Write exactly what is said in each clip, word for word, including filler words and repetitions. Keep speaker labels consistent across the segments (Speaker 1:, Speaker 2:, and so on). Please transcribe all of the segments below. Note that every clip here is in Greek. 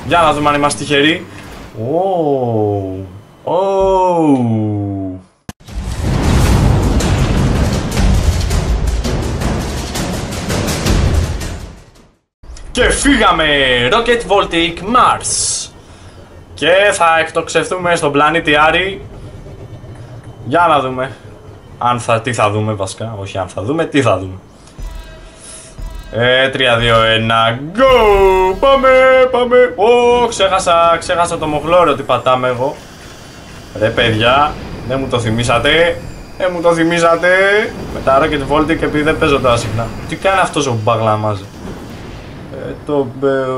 Speaker 1: Για να δούμε αν είμαστε τυχεροί. Oh. Oh. Και φύγαμε! Rocket Voltic Mars. Και θα εκτοξευτούμε στον πλανήτη Άρη. Για να δούμε αν θα, τι θα δούμε βασικά. Όχι αν θα δούμε, τι θα δούμε. Ε, τρία, δύο, ένα, go! Πάμε, πάμε! Ω, ξέχασα, ξέχασα το μοχλώρο ότι πατάμε εγώ. Ρε παιδιά, δεν μου το θυμήσατε. Δεν μου το θυμήσατε. Με τα Rocket Voltic επειδή δεν παίζω τώρα συχνά. Τι κάνει αυτός ο μπαγλαμάζ. Ε, το...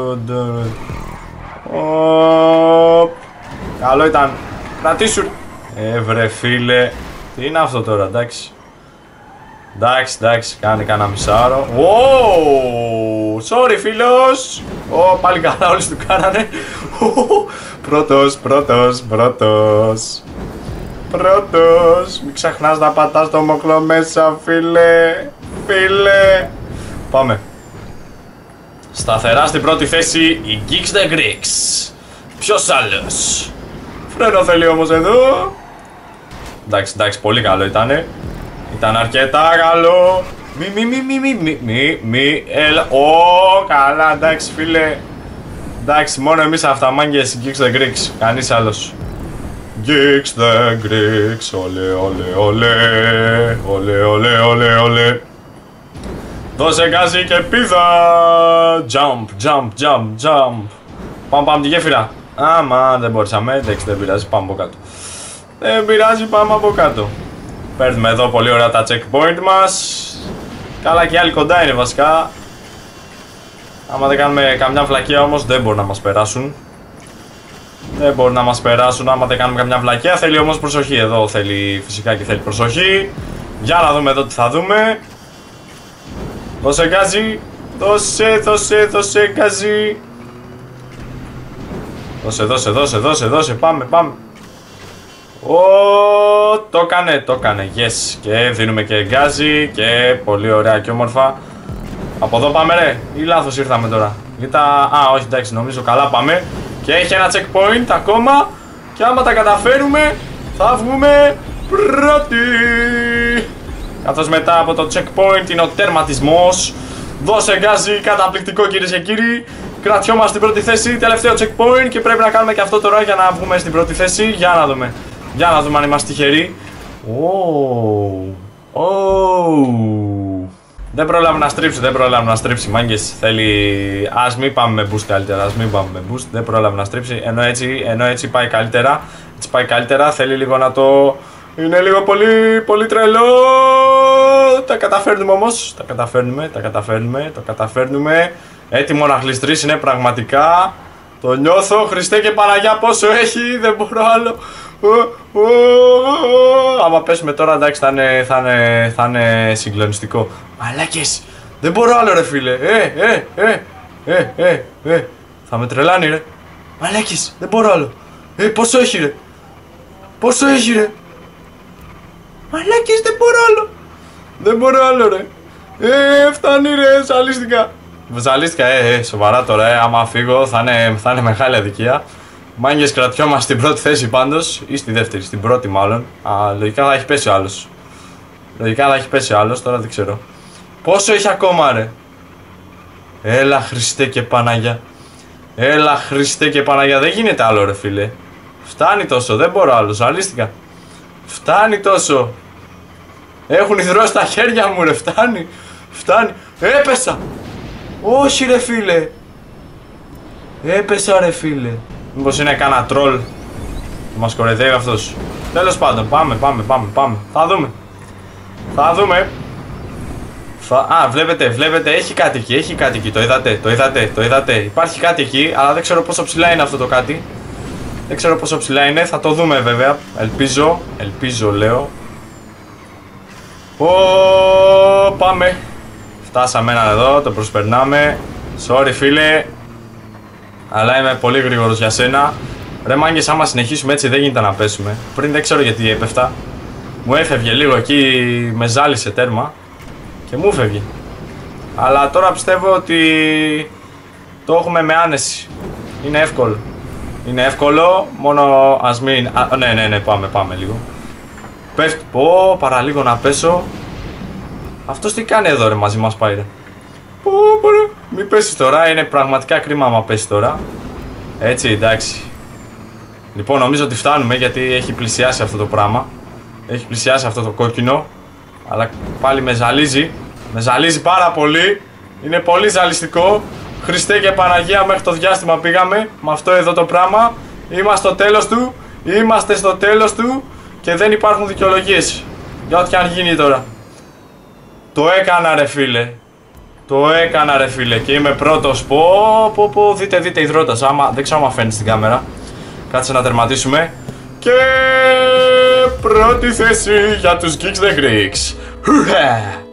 Speaker 1: Οπ. Καλό ήταν. Κρατήσου. Ε, βρε φίλε. Τι είναι αυτό τώρα, εντάξει. Εντάξει, εντάξει, κάνει κανένα μισάρο. Wow, sorry φίλος. Ω, πάλι καλά όλοι του κάνανε. Πρώτος, πρώτος, πρώτος. Πρώτος. Μην ξεχνάς να πατάς το μοχλό μέσα, φίλε. Φίλε. Πάμε. Σταθερά στην πρώτη θέση η Geeks the Greeks. Ποιος άλλος? Φρένο θέλει όμως εδώ. Εντάξει, εντάξει, πολύ καλό ήτανε. Ήταν αρκετά καλό. Μη, μη, μη, μη, μη, μη, μη, μη, έλα. Ω, καλά, εντάξει φίλε. Εντάξει, μόνο εμείς αυταμάγκες Geeks the Greeks, κανείς άλλος. Geeks the Greeks, ολε, ολε, ολε. Ολε, ολε, ολε, ολε. Δώσε γκάζι και πίδα. Jump, jump, jump, jump. Πάμε, πάμε τη γέφυρα. Άμα δεν μπορούσαμε, εντάξει δεν πειράζει, πάμε από κάτω. Δεν πειράζει, πάμε από κάτω. Παίρνουμε εδώ πολύ ωραία τα checkpoint μας. Καλά και άλλοι κοντά είναι βασικά. Άμα δεν κάνουμε καμιά βλακεία όμως δεν μπορούν να μας περάσουν. Δεν μπορούν να μας περάσουν άμα δεν κάνουμε καμιά βλακεία. Θέλει όμως προσοχή εδώ, θέλει φυσικά και θέλει προσοχή. Για να δούμε εδώ τι θα δούμε. Δώσε γκάζι. Δώσε, δώσε, δώσε γκάζι. Δώσε, δώσε, δώσε, δώσε, δώσε. Πάμε, πάμε. Ω, το έκανε, το έκανε. Yes. Και δίνουμε και γκάζι και πολύ ωραία και όμορφα. Από εδώ πάμε ρε. Ή λάθος ήρθαμε τώρα. Ήταν... Α, όχι εντάξει, νομίζω καλά πάμε. Και έχει ένα checkpoint ακόμα. Και άμα τα καταφέρουμε θα βγούμε πρώτοι. Καθώς μετά από το checkpoint είναι ο τερματισμός. Δώσε γκάζι, καταπληκτικό κυρίες και κύριοι. Κρατιόμαστε στην πρώτη θέση, τελευταίο checkpoint. Και πρέπει να κάνουμε και αυτό τώρα για να βγούμε στην πρώτη θέση. Για να δούμε. Για να δούμε αν είμαστε τυχεροί. Oh. Oh. Δεν προλάβουμε να στρίψει, δεν προλάβουμε να στρίψει. Μάγκες, θέλει. Ας μην πάμε με boost καλύτερα. Ας μην πάμε με boost. Δεν προλάβουμε να στρίψει. Ενώ έτσι, ενώ έτσι πάει καλύτερα. Έτσι πάει καλύτερα. Θέλει λίγο να το. Είναι λίγο πολύ, πολύ τρελό. Τα καταφέρνουμε όμως. Τα καταφέρνουμε, τα καταφέρνουμε, το καταφέρνουμε. Έτοιμο να γλιστρήσει είναι πραγματικά. Το νιώθω. Χριστέ και Παναγιά πόσο έχει. Δεν μπορώ άλλο. Άμα πέσουμε τώρα εντάξει θα είναι, θα είναι, θα είναι συγκλονιστικό. Μαλάκες. Δεν μπορώ άλλο ρε φίλε. Ε, ε, ε, ε, ε, ε. Θα με τρελάνει ρε. Μαλάκες. Δεν μπορώ άλλο. Ε, πόσο έχει ρε. Πόσο έχει ρε. Μαλάκες δεν μπορώ άλλο. Δεν μπορώ άλλο ρε. Ε, φτάνει ρε, ζαλίστηκα. Ζαλίστηκα, ε, ε, σοβαρά τώρα, ε, άμα φύγω θα είναι, θα είναι μεγάλη αδικία. Μάγκες κρατιόμαστε στην πρώτη θέση πάντως, ή στη δεύτερη, στην πρώτη μάλλον. Α, λογικά θα έχει πέσει ο άλλος. Λογικά θα έχει πέσει ο άλλος, τώρα δεν ξέρω. Πόσο έχει ακόμα ρε. Έλα Χριστέ και Παναγιά. Έλα Χριστέ και Παναγιά, δεν γίνεται άλλο ρε φίλε. Φτάνει τόσο, δεν μπορώ άλλο, ζαλίστηκα. Φτάνει τόσο. Έχουν υδρώσει τα χέρια μου ρε, φτάνει. Φτάνει. Έπεσα. Όχι ρε φίλε. Έπεσα ρε φίλε. Μήπως είναι κανένα τρόλ. Μας κοροϊδεύει αυτός. Τέλος πάντων, πάμε, πάμε, πάμε, πάμε. Θα δούμε. Θα δούμε. Θα... Α, βλέπετε, βλέπετε, έχει κάτι εκεί, έχει κάτι εκεί. Το είδατε, το είδατε, το είδατε. Υπάρχει κάτι εκεί, αλλά δεν ξέρω πόσο ψηλά είναι αυτό το κάτι. Δεν ξέρω πόσο ψηλά είναι, θα το δούμε βέβαια. Ελπίζω, ελπίζω λέω. Ω, πάμε. Φτάσαμε έναν εδώ, το προσπερνάμε. Sorry φίλε. Αλλά είμαι πολύ γρήγορος για σένα. Ρε μάγκες, άμα συνεχίσουμε έτσι δεν γίνεται να πέσουμε. Πριν δεν ξέρω γιατί έπεφτα. Μου έφευγε λίγο εκεί, με ζάλισε τέρμα. Και μου έφευγε. Αλλά τώρα πιστεύω ότι το έχουμε με άνεση. Είναι εύκολο. Είναι εύκολο, μόνο ας μην... Α, ναι, ναι, ναι, πάμε, πάμε λίγο. Πέφτει, πω, παραλίγο να πέσω. Αυτός τι κάνει εδώ ρε, μαζί μας πάει ρε. Πω, πω, ρε. Μην πέσει τώρα, είναι πραγματικά κρίμα άμα πέσει τώρα. Έτσι, εντάξει. Λοιπόν, νομίζω ότι φτάνουμε γιατί έχει πλησιάσει αυτό το πράγμα. Έχει πλησιάσει αυτό το κόκκινο. Αλλά πάλι με ζαλίζει. Με ζαλίζει πάρα πολύ. Είναι πολύ ζαλιστικό. Χριστέ και Παναγία, μέχρι το διάστημα πήγαμε με αυτό εδώ το πράγμα. Είμαστε στο τέλος του. Είμαστε στο τέλος του. Και δεν υπάρχουν δικαιολογίες για ό,τι αν γίνει τώρα. Το έκανα ρε φίλε. Το έκανα ρε φίλε. Και είμαι πρώτος. Πω πω πω. Δείτε δείτε υδρότας. Άμα, δεν ξέρω άμα φαίνεται στην κάμερα. Κάτσε να τερματίσουμε. Και πρώτη θέση για τους Geeks the Greeks.